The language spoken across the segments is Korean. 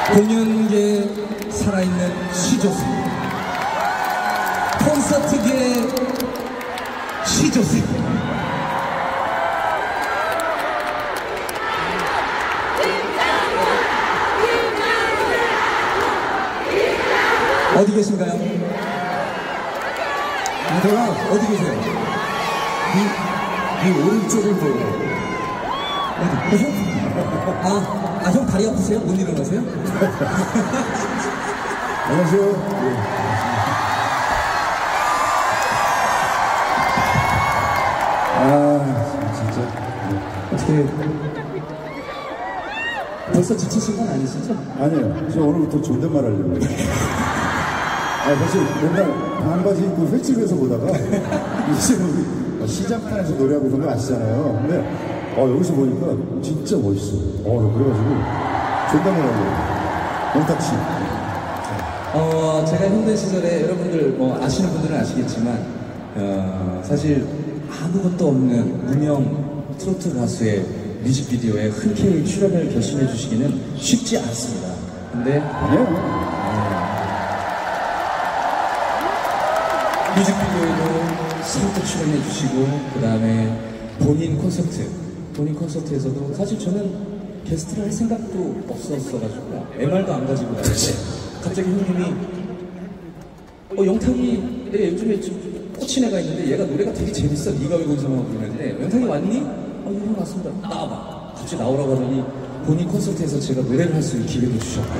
공연계에 살아있는 시조새, 콘서트계의 시조새. 어디 계신가요? 내가 어디 계세요? 이 오른쪽을 보고. 어디? 형 다리 아프세요? 못 일어나세요? 안녕하세요. 네. 진짜. 어떻게 벌써 지치신 건 아니시죠? 아니에요. 저 오늘부터 존댓말 하려고요. 사실 맨날 반바지 입고 횟집에서 보다가 이제 우리 시장판에서 노래하고 그런 거 아시잖아요. 근데 여기서 보니까 진짜 멋있어. 그래가지고 존댓말 하려고. 원탁씨. 제가 힘든 시절에 여러분들 아시는 분들은 아시겠지만 사실 아무것도 없는 무명 트로트 가수의 뮤직비디오에 흔쾌히 출연을 결심해 주시기는 쉽지 않습니다. 근데 뮤직비디오에도 선뜻 출연해 주시고, 그 다음에 본인 콘서트에서도 사실 저는 게스트를 할 생각도 없었어가지고 MR도 안 가지고 나왔는데 갑자기 형님이 영탁이 내 요즘에 좀 꽂힌 애가 있는데 얘가 노래가 되게 재밌어, 네가 왜 거기서 나오고 그러는데 영탁이 왔니? 형 왔습니다. 나와봐. 갑자기 나오라고 하더니 본인 콘서트에서 제가 노래를 할 수 있는 기회를 주셨고요.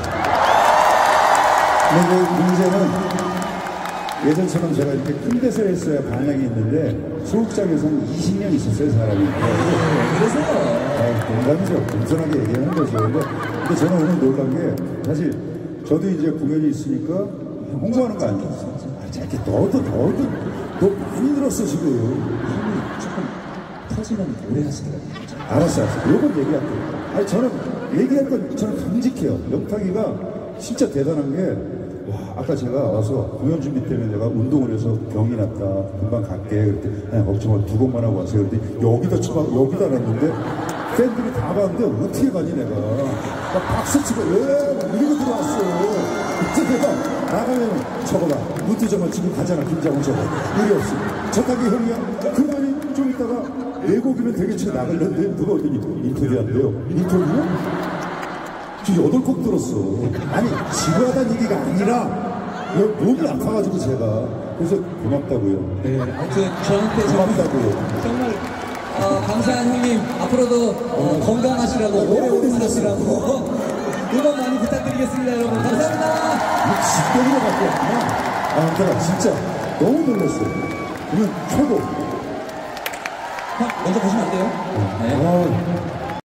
근데 문제는 예전처럼 제가 이렇게 큰 데서 했어야 반향이 있는데 소극장에서는 20년 있었어요, 사람이. 그러세요? 농담이죠. 겸손하게 얘기하는 거죠. 근데 저는 오늘 놀란 게 사실 저도 이제 공연이 있으니까 홍보하는 거 아니에요. 이렇게 너도 많이 늘었어 지금. 형이 조금 터지면 오래 하시더라고요. 알았어. 요건 얘기할게요. 저는 얘기할 건 저는 감직해요. 영탁이가 진짜 대단한 게, 아까 제가 와서 공연 준비 때문에 내가 운동을 해서 병이 났다. 금방 갈게. 그랬더니, 걱정 마. 2곡만 하고 왔어요. 그랬더니, 여기다 놨는데, 팬들이 다 봤는데, 어떻게 가니, 내가. 막 박수 치고, 이러고 들어왔어. 그때 내가 나가면 적어봐. 무트정원 지금 가잖아. 김장원 적어. 우리 없이. 저까지 형이야. 그러더니 좀 있다가, 4곡이면 되게 쳐 나가려는데, 누가 어더니 인터뷰한대요. 인터뷰? 지금 8곡 들었어. 아니, 지루하다는 얘기가 아니라, 몸이 아파가지고 제가. 그래서 고맙다고요. 네, 아무튼 저한테 고맙다고요. 정말 감사한 형님, 앞으로도 건강하시라고, 오래오래 사시라고 응원 많이 부탁드리겠습니다, 여러분. 감사합니다. 집병으로 갖고 왔구나. 내가 진짜 너무 놀랐어요. 그러면 최고. 형, 먼저 가시면 안 돼요? 네.